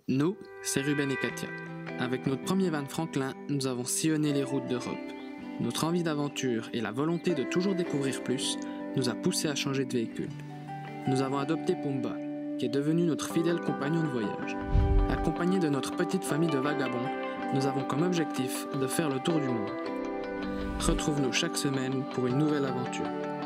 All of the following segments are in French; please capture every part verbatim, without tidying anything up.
Nous, c'est Ruben et Katia. Avec notre premier van Franklin, nous avons sillonné les routes d'Europe. Notre envie d'aventure et la volonté de toujours découvrir plus nous a poussés à changer de véhicule. Nous avons adopté Pumba, qui est devenu notre fidèle compagnon de voyage. Accompagné de notre petite famille de vagabonds, nous avons comme objectif de faire le tour du monde. Retrouve-nous chaque semaine pour une nouvelle aventure.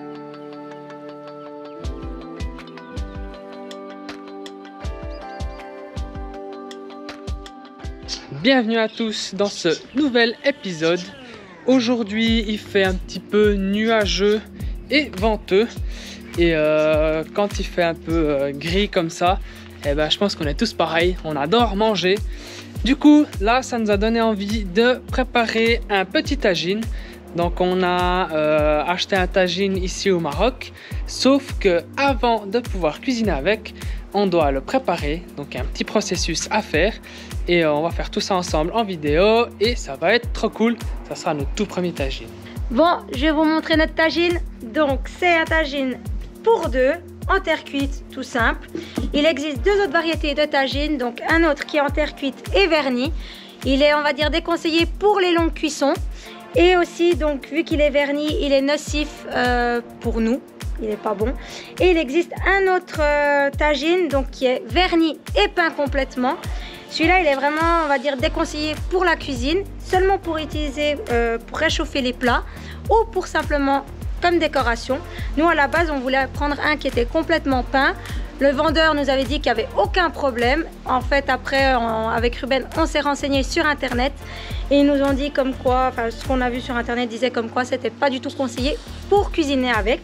Bienvenue à tous dans ce nouvel épisode. Aujourd'hui il fait un petit peu nuageux et venteux. Et euh, quand il fait un peu euh, gris comme ça, eh ben, je pense qu'on est tous pareils, on adore manger. Du coup là ça nous a donné envie de préparer un petit tagine. Donc on a euh, acheté un tagine ici au Maroc. Sauf que avant de pouvoir cuisiner avec, on doit le préparer. Donc il y a un petit processus à faire. Et on va faire tout ça ensemble en vidéo et ça va être trop cool. Ça sera notre tout premier tagine. Bon, je vais vous montrer notre tagine. Donc c'est un tagine pour deux en terre cuite, tout simple. Il existe deux autres variétés de tagine. Donc un autre qui est en terre cuite et verni. Il est, on va dire, déconseillé pour les longues cuissons. Et aussi, donc vu qu'il est verni, il est nocif euh, pour nous. Il n'est pas bon. Et il existe un autre euh, tagine donc qui est verni et peint complètement. Celui-là, il est vraiment, on va dire, déconseillé pour la cuisine, seulement pour utiliser, euh, pour réchauffer les plats ou pour simplement comme décoration. Nous, à la base, on voulait prendre un qui était complètement peint. Le vendeur nous avait dit qu'il n'y avait aucun problème. En fait, après, on, avec Ruben, on s'est renseigné sur Internet et ils nous ont dit comme quoi, enfin, ce qu'on a vu sur Internet disait comme quoi c'était pas du tout conseillé pour cuisiner avec.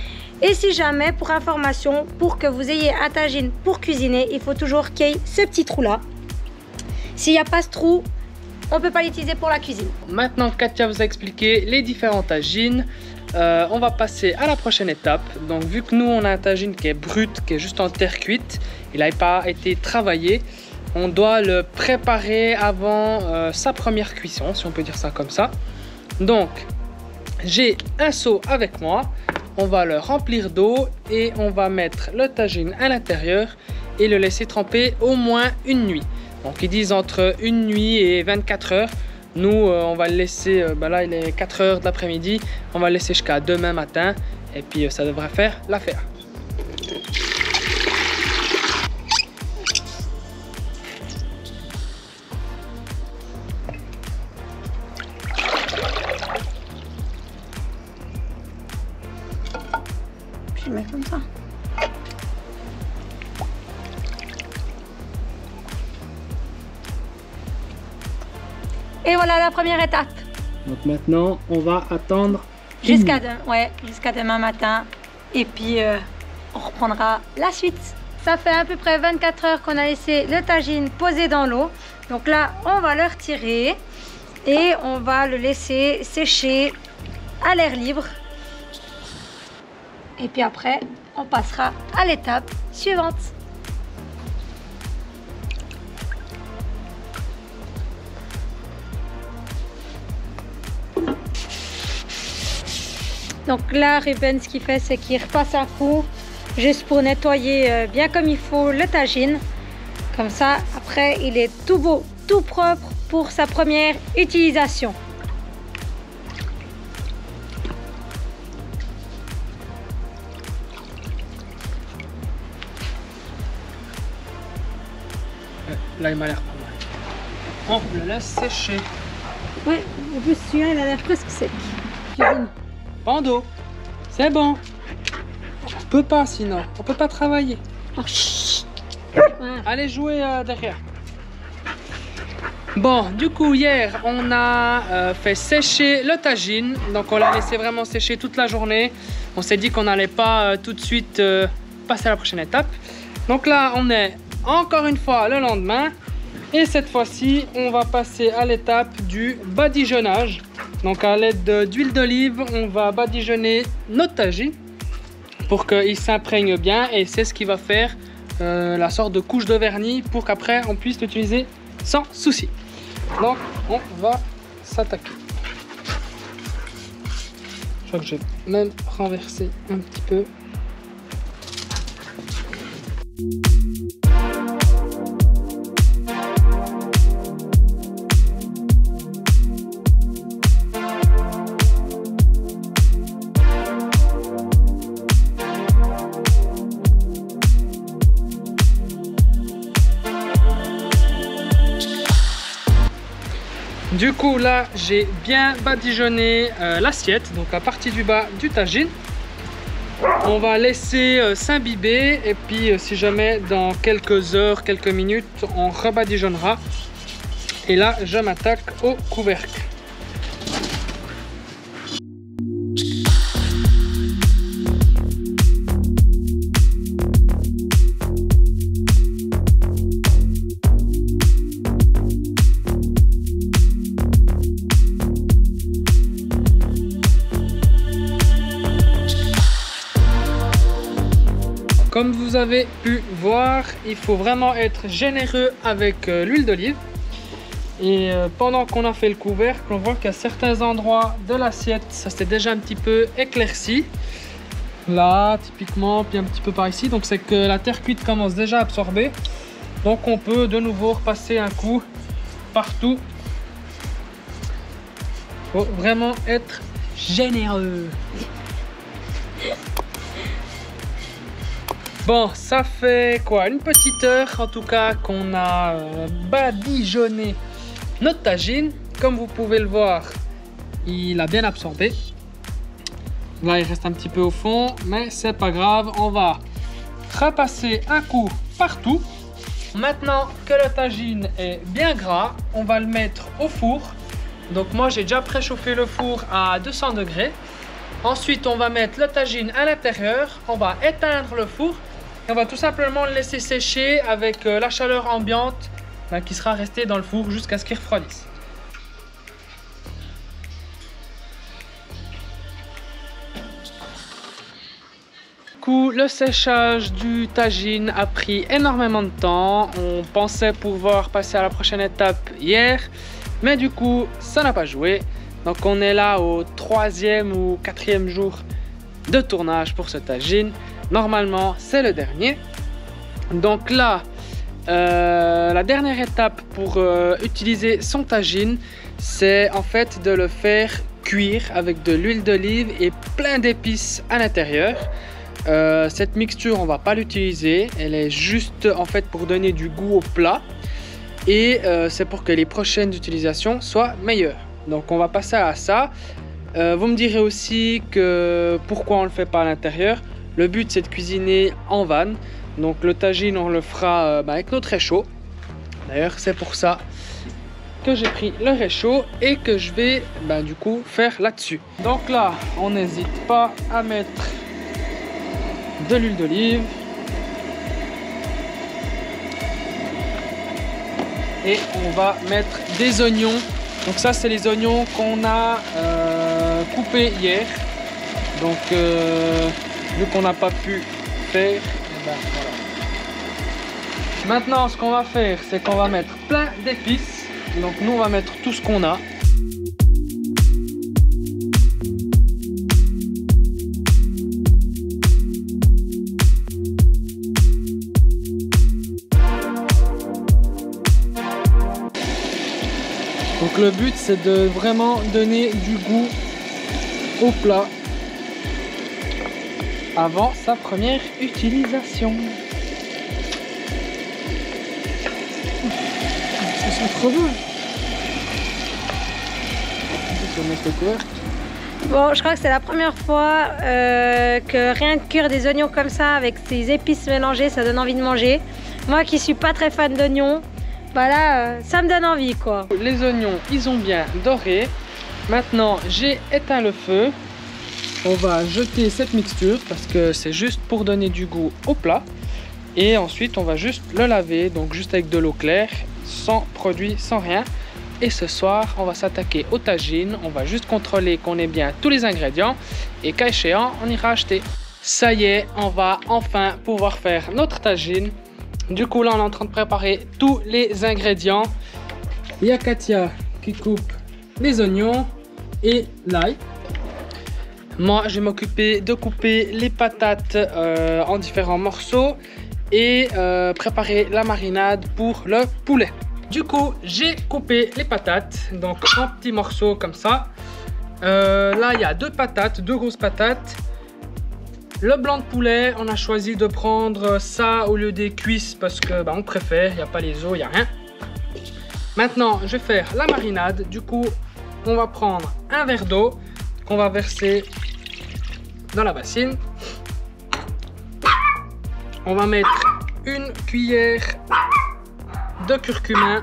Et si jamais, pour information, pour que vous ayez un tagine pour cuisiner, il faut toujours qu'il y ait ce petit trou-là. S'il n'y a pas ce trou, on ne peut pas l'utiliser pour la cuisine. Maintenant, Katia vous a expliqué les différents tagines. Euh, on va passer à la prochaine étape. Donc, vu que nous, on a un tagine qui est brut, qui est juste en terre cuite, il n'a pas été travaillé, on doit le préparer avant euh, sa première cuisson, si on peut dire ça comme ça. Donc, j'ai un seau avec moi. On va le remplir d'eau et on va mettre le tagine à l'intérieur et le laisser tremper au moins une nuit. Donc ils disent entre une nuit et vingt-quatre heures. Nous euh, on va le laisser, euh, ben là il est quatre heures de l'après-midi. On va le laisser jusqu'à demain matin et puis euh, ça devrait faire l'affaire. Je mets comme ça. Et voilà la première étape. Donc maintenant on va attendre jusqu'à de, ouais, jusqu'à demain matin et puis euh, on reprendra la suite. Ça fait à peu près vingt-quatre heures qu'on a laissé le tagine posé dans l'eau. Donc là on va le retirer et on va le laisser sécher à l'air libre. Et puis après on passera à l'étape suivante. Donc là, Ruben, ce qu'il fait, c'est qu'il repasse un coup juste pour nettoyer bien comme il faut le tagine. Comme ça, après, il est tout beau, tout propre pour sa première utilisation. Là il m'a l'air pas mal. On le laisse sécher. Ouais, en plus celui-là, il a l'air presque sec. Cuisine. Pando, c'est bon. On peut pas sinon, on peut pas travailler. Oh, chut. Allez jouer euh, derrière. Bon, du coup hier on a euh, fait sécher le tagine. Donc on l'a laissé vraiment sécher toute la journée. On s'est dit qu'on n'allait pas euh, tout de suite euh, passer à la prochaine étape. Donc là on est encore une fois le lendemain. Et cette fois-ci on va passer à l'étape du badigeonnage. Donc à l'aide d'huile d'olive, on va badigeonner notre tagine pour qu'il s'imprègne bien et c'est ce qui va faire euh, la sorte de couche de vernis pour qu'après on puisse l'utiliser sans souci. Donc on va s'attaquer. Je crois que j'ai même renversé un petit peu. Du coup là j'ai bien badigeonné euh, l'assiette, donc la partie du bas du tagine. On va laisser euh, s'imbiber et puis euh, si jamais dans quelques heures, quelques minutes, on rebadigeonnera. Et là je m'attaque au couvercle. Comme vous avez pu voir, il faut vraiment être généreux avec euh, l'huile d'olive. Et euh, pendant qu'on a fait le couvercle, on voit qu'à certains endroits de l'assiette, ça s'est déjà un petit peu éclairci. Là, typiquement, puis un petit peu par ici. Donc c'est que la terre cuite commence déjà à absorber. Donc on peut de nouveau repasser un coup partout. Il faut vraiment être généreux. Bon, ça fait quoi? Une petite heure en tout cas qu'on a euh, badigeonné notre tagine. Comme vous pouvez le voir, il a bien absorbé. Là, il reste un petit peu au fond, mais c'est pas grave. On va repasser un coup partout. Maintenant que le tagine est bien gras, on va le mettre au four. Donc moi, j'ai déjà préchauffé le four à deux cents degrés. Ensuite, on va mettre le tagine à l'intérieur. On va éteindre le four. On va tout simplement le laisser sécher avec la chaleur ambiante ben, qui sera restée dans le four jusqu'à ce qu'il refroidisse. Du coup, le séchage du tagine a pris énormément de temps. On pensait pouvoir passer à la prochaine étape hier, mais du coup, ça n'a pas joué. Donc on est là au troisième ou quatrième jour de tournage pour ce tagine. Normalement, c'est le dernier. Donc là, euh, la dernière étape pour euh, utiliser son tagine, c'est en fait de le faire cuire avec de l'huile d'olive et plein d'épices à l'intérieur. Euh, cette mixture, on va pas l'utiliser. Elle est juste en fait pour donner du goût au plat. Et euh, c'est pour que les prochaines utilisations soient meilleures. Donc on va passer à ça. Euh, vous me direz aussi que pourquoi on ne le fait pas à l'intérieur. Le but c'est de cuisiner en vanne. Donc le tagine on le fera euh, bah, avec notre réchaud. D'ailleurs c'est pour ça que j'ai pris le réchaud et que je vais bah, du coup faire là-dessus. Donc là on n'hésite pas à mettre de l'huile d'olive. Et on va mettre des oignons. Donc ça c'est les oignons qu'on a euh, coupés hier. Donc euh, vu qu'on n'a pas pu faire, eh ben, voilà. Maintenant ce qu'on va faire c'est qu'on va mettre plein d'épices. Donc nous on va mettre tout ce qu'on a. Donc le but c'est de vraiment donner du goût au plat avant sa première utilisation. Ça sent trop bon. Bon, je crois que c'est la première fois euh, que rien de cuire des oignons comme ça avec ces épices mélangées, ça donne envie de manger. Moi qui suis pas très fan d'oignons, bah là, euh, ça me donne envie quoi. Les oignons, ils ont bien doré. Maintenant, j'ai éteint le feu. On va jeter cette mixture parce que c'est juste pour donner du goût au plat. Et ensuite, on va juste le laver, donc juste avec de l'eau claire, sans produit, sans rien. Et ce soir, on va s'attaquer au tagine. On va juste contrôler qu'on ait bien tous les ingrédients. Et cas échéant, on ira acheter. Ça y est, on va enfin pouvoir faire notre tagine. Du coup, là, on est en train de préparer tous les ingrédients. Il y a Katia qui coupe les oignons et l'ail. Moi, je vais m'occuper de couper les patates euh, en différents morceaux et euh, préparer la marinade pour le poulet. Du coup, j'ai coupé les patates donc en petits morceaux comme ça. Euh, là, il y a deux patates, deux grosses patates. Le blanc de poulet, on a choisi de prendre ça au lieu des cuisses parce que bah, on préfère, il n'y a pas les os, il n'y a rien. Maintenant, je vais faire la marinade. Du coup, on va prendre un verre d'eau qu'on va verser dans la bassine. On va mettre une cuillère de curcuma,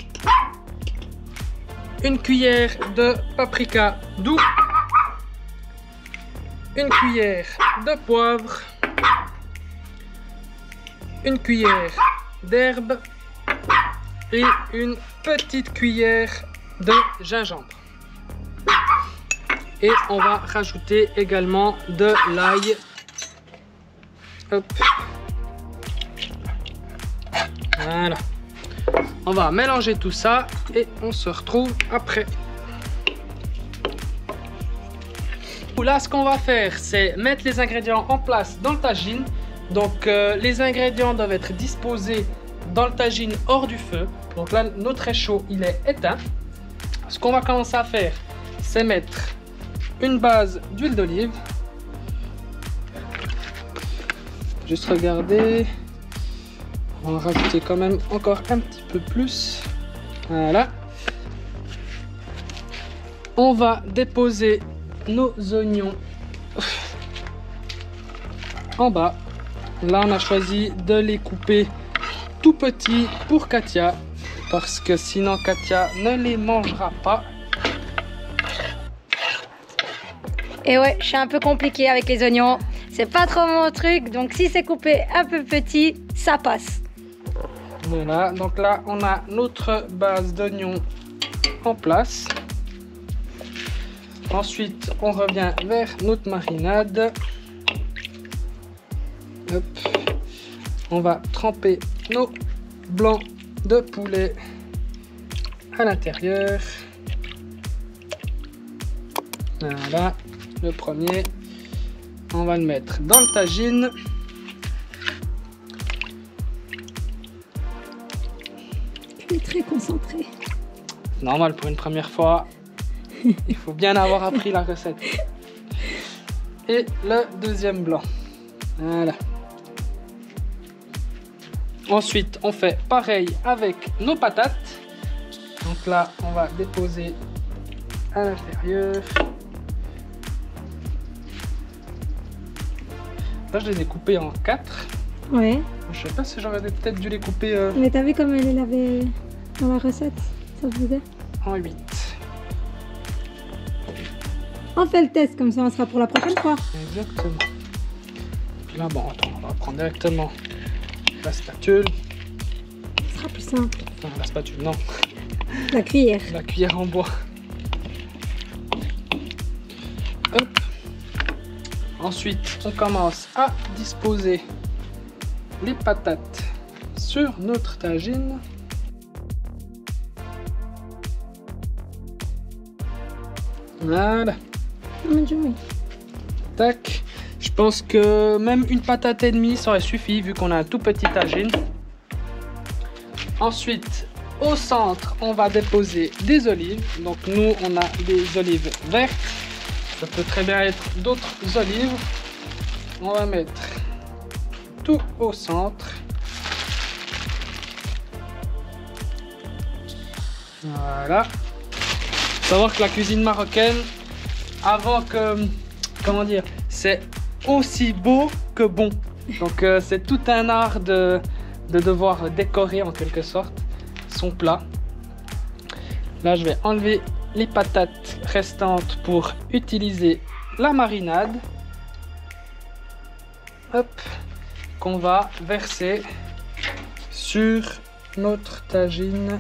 une cuillère de paprika doux, une cuillère de poivre, une cuillère d'herbe et une petite cuillère de gingembre. Et on va rajouter également de l'ail. Hop. Voilà. On va mélanger tout ça et on se retrouve après. Là, ce qu'on va faire, c'est mettre les ingrédients en place dans le tagine. Donc, euh, les ingrédients doivent être disposés dans le tagine hors du feu. Donc là, notre réchaud, il est éteint. Ce qu'on va commencer à faire, c'est mettre une base d'huile d'olive. Juste regarder. On va rajouter quand même encore un petit peu plus. Voilà. On va déposer nos oignons en bas. Là, on a choisi de les couper tout petits pour Katia, parce que sinon Katia ne les mangera pas. Et ouais, je suis un peu compliquée avec les oignons. C'est pas trop mon truc, donc si c'est coupé un peu petit, ça passe. Voilà, donc là, on a notre base d'oignons en place. Ensuite, on revient vers notre marinade. Hop. On va tremper nos blancs de poulet à l'intérieur. Voilà, le premier. On va le mettre dans le tagine. Je suis très concentrée. Normal pour une première fois. Il faut bien avoir appris la recette. Et le deuxième blanc. Voilà. Ensuite, on fait pareil avec nos patates. Donc là, on va déposer à l'intérieur. Là, je les ai coupés en quatre. Ouais. Je sais pas si j'aurais peut-être dû les couper euh, Mais t'as vu comme elle avait dans la recette? Ça se faisait. en huit. On fait le test, comme ça on sera pour la prochaine fois. Exactement. Puis là, bon, attends, on va prendre directement la spatule. Ce sera plus simple. Enfin, la spatule, non. La cuillère. La cuillère en bois. Hop. Ensuite, on commence à disposer les patates sur notre tagine. Voilà. Tac. Je pense que même une patate et demie ça aurait suffi vu qu'on a un tout petit tagine. Ensuite, au centre, on va déposer des olives. Donc nous, on a des olives vertes. Ça peut très bien être d'autres olives. On va mettre tout au centre. Voilà. Faut savoir que la cuisine marocaine, avant que, comment dire, c'est aussi beau que bon. Donc euh, c'est tout un art de, de devoir décorer en quelque sorte son plat. Là, je vais enlever les patates restantes pour utiliser la marinade. Hop, qu'on va verser sur notre tagine.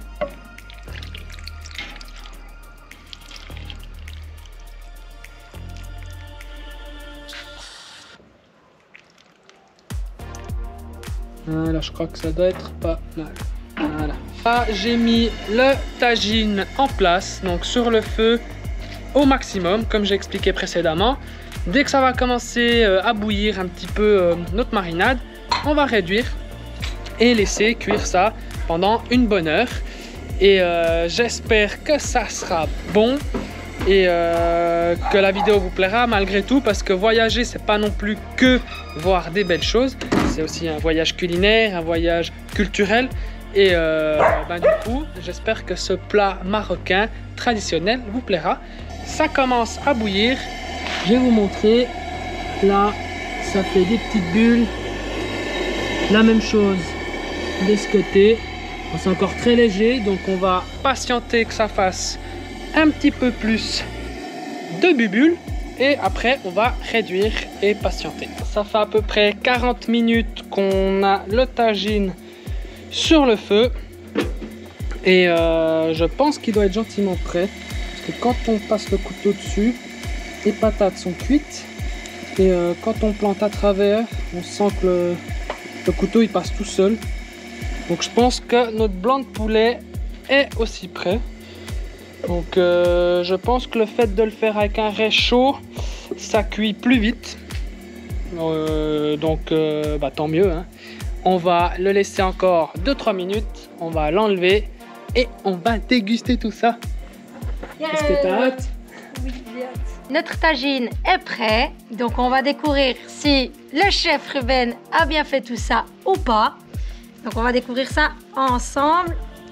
Voilà, je crois que ça doit être pas mal. Voilà. Là, j'ai mis le tagine en place, donc sur le feu au maximum, comme j'ai expliqué précédemment. Dès que ça va commencer à bouillir un petit peu notre marinade, on va réduire et laisser cuire ça pendant une bonne heure. Et euh, j'espère que ça sera bon et euh, que la vidéo vous plaira malgré tout, parce que voyager, c'est pas non plus que voir des belles choses. C'est aussi un voyage culinaire, un voyage culturel. Et euh, ben, du coup, j'espère que ce plat marocain traditionnel vous plaira. Ça commence à bouillir. Je vais vous montrer. Là, ça fait des petites bulles. La même chose de ce côté. C'est encore très léger, donc on va patienter que ça fasse un petit peu plus de bulles. Et après, on va réduire et patienter. Ça fait à peu près quarante minutes qu'on a le tagine sur le feu. Et euh, je pense qu'il doit être gentiment prêt. Parce que quand on passe le couteau dessus, les patates sont cuites. Et euh, quand on plante à travers, on sent que le, le couteau il passe tout seul. Donc je pense que notre blanc de poulet est aussi prêt. Donc euh, je pense que le fait de le faire avec un raie chaud, ça cuit plus vite. Euh, donc euh, bah, tant mieux. Hein. On va le laisser encore deux trois minutes. On va l'enlever et on va déguster tout ça. Yeah. Est-ce que t'as hâte? Oui, j'ai hâte. Notre tagine est prêt. Donc on va découvrir si le chef Ruben a bien fait tout ça ou pas. Donc on va découvrir ça ensemble.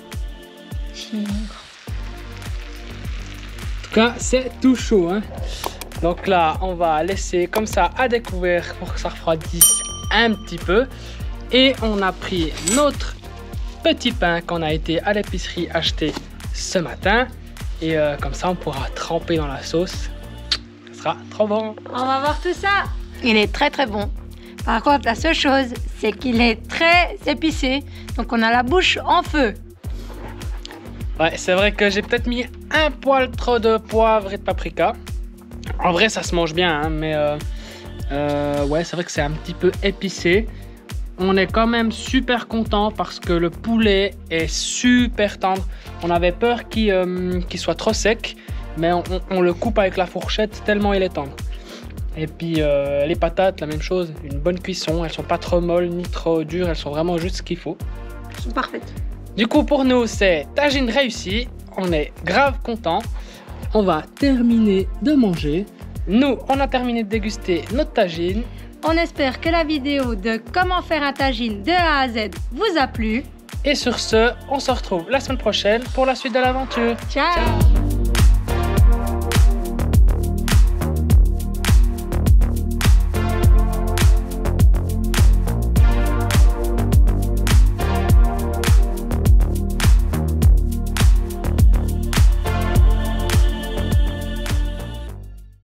C'est tout chaud, hein. Donc là on va laisser comme ça à découvert pour que ça refroidisse un petit peu. Et on a pris notre petit pain qu'on a été à l'épicerie acheter ce matin. Et euh, comme ça on pourra tremper dans la sauce. Ça sera trop bon. On va voir tout ça. Il est très très bon. Par contre, la seule chose, c'est qu'il est très épicé. Donc on a la bouche en feu. Ouais, c'est vrai que j'ai peut-être mis un poil trop de poivre et de paprika. En vrai, ça se mange bien, hein, mais euh, euh, ouais, c'est vrai que c'est un petit peu épicé. On est quand même super content parce que le poulet est super tendre. On avait peur qu'il euh, qu'il soit trop sec, mais on, on le coupe avec la fourchette tellement il est tendre. Et puis euh, les patates, la même chose, une bonne cuisson. Elles sont pas trop molles ni trop dures, elles sont vraiment juste ce qu'il faut. Elles sont parfaites. Du coup, pour nous, c'est tagine réussi. On est grave content. On va terminer de manger. Nous, on a terminé de déguster notre tagine. On espère que la vidéo de comment faire un tagine de A à Z vous a plu. Et sur ce, on se retrouve la semaine prochaine pour la suite de l'aventure. Ciao, Ciao.